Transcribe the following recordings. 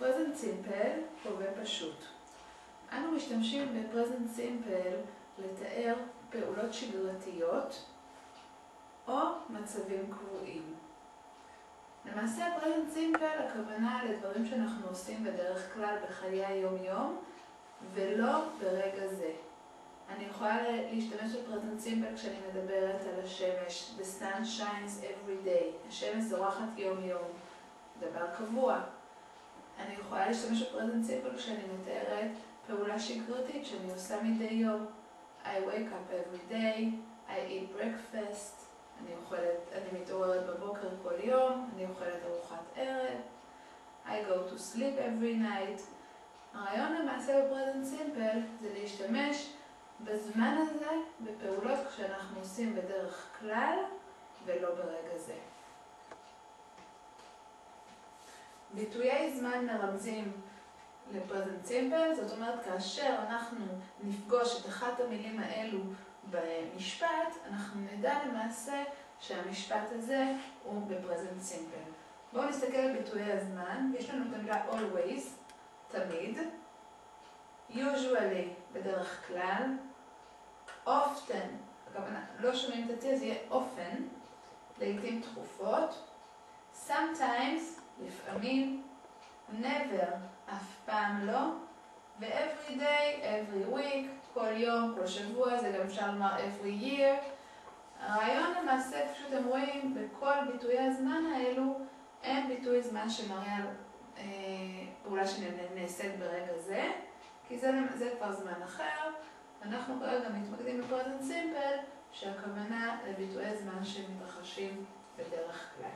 present simple, הווה פשוט. אנו משתמשים ב-present simple לתאר פעולות שגרתיות או מצבים קבועים. למעשה present simple הכוונה לדברים שאנחנו עושים בדרך כלל בחיי היום-יום ולא ברגע זה. אני יכולה להשתמש ב-present simple כשאני מדברת על השמש. The sun shines every day. השמש זורחת יום-יום. דבר קבוע. אני יכולה להשתמש ב-present simple כשאני מתארת פעולה שגרתית שאני עושה מדי יום. I wake up every day. I eat breakfast. אני מתעוררת בבוקר כל יום. אני אוכלת ארוחת ערב. I go to sleep every night. הרעיון למעשה ב-present simple זה להשתמש בזמן הזה בפעולות כשאנחנו עושים בדרך כלל ולא ברגע זה. ביטויי זמן מרמזים ל-present simple, זאת אומרת כאשר אנחנו נפגוש את אחת המילים האלו במשפט, אנחנו נדע למעשה שהמשפט הזה הוא ב-present simple. בואו נסתכל על ביטויי הזמן. יש לנו את המילה always, תמיד, usually, בדרך כלל, often, לא שומעים את ה-T, זה יהיה often, לעתים תכופות, sometimes, לפעמים, never, אף פעם לא, ו-every day, every week, כל יום, כל שבוע, זה גם אפשר לומר every year. הרעיון למעשה, כפי שאתם רואים, בכל ביטויי הזמן האלו, אין ביטוי זמן שמראה על פעולה שנעשית ברגע זה, כי זה כבר זמן אחר. אנחנו כרגע מתמקדים ב-present simple, שהכוונה לביטויי זמן שמתרחשים בדרך כלל.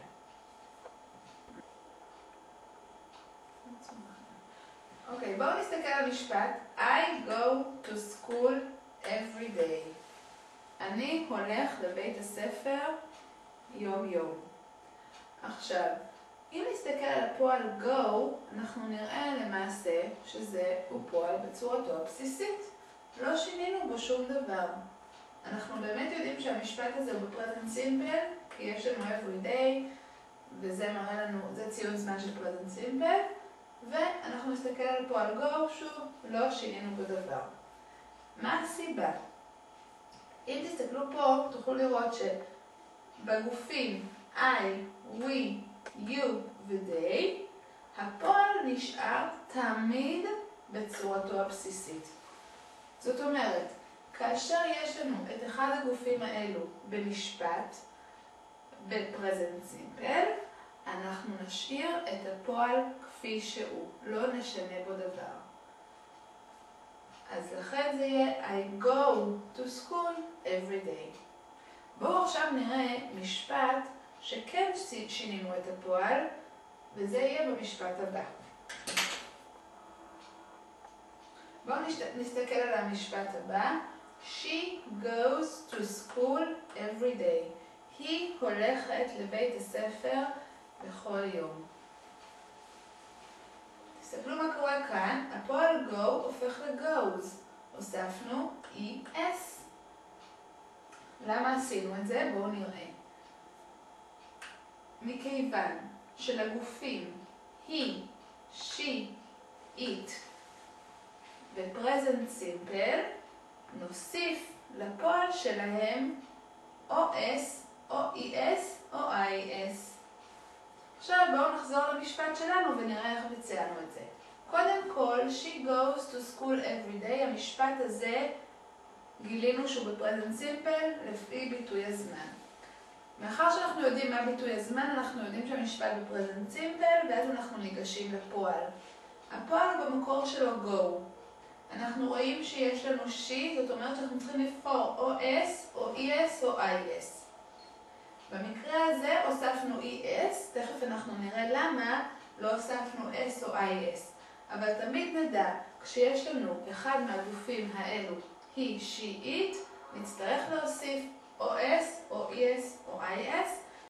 אוקיי, בואו נסתכל על משפט. I go to school every day. אני הולך לבית הספר יום-יום. עכשיו, אם נסתכל על הפועל go, אנחנו נראה למעשה שזה הוא פועל בצורתו הבסיסית. לא שינינו בו שום דבר. אנחנו באמת יודעים שהמשפט הזה הוא ב-present simple, כי יש לנו every day, וזה מראה לנו, זה ציון זמן של present simple, ואנחנו נסתכל על פועל go, שוב, לא שינינו בו דבר. מה הסיבה? אם תסתכלו פה, תוכלו לראות שבגופים I, we, you ו-they, הפועל נשאר תמיד בצורתו הבסיסית. זאת אומרת, כאשר יש לנו את אחד הגופים האלו במשפט, ב-present simple, אנחנו נשאיר את הפועל כפי שהוא, לא נשנה בו דבר. אז לכן זה יהיה I go to school every day. בואו עכשיו נראה משפט שכן שינינו את הפועל, וזה יהיה במשפט הבא. בואו נסתכל על המשפט הבא. She goes to school every day. היא הולכת לבית הספר בכל יום. תסתכלו מה קורה כאן. הפועל go הופך ל-goes. הוספנו es. למה עשינו את זה? בואו נראה. מכיוון שלגופים היא, she, it ו-present simple, נוסיף לפועל שלהם או s, או es, או is. עכשיו בואו נחזור למשפט שלנו ונראה איך ביצענו את זה. קודם כל, she goes to school every day, המשפט הזה גילינו שהוא ב-present simple לפי ביטוי הזמן. מאחר שאנחנו יודעים מה ביטוי הזמן, אנחנו יודעים שהמשפט ב-present simple, ואז אנחנו ניגשים לפועל. הפועל במקור שלו go. אנחנו רואים שיש לנו she, זאת אומרת שאנחנו צריכים לבחור או s, או es, או is. במקרה הזה הוספנו es, תכף אנחנו נראה למה לא הוספנו s או is. אבל תמיד נדע, כשיש לנו אחד מהגופים האלו, היא, she, it, נצטרך להוסיף או s, או es, או is,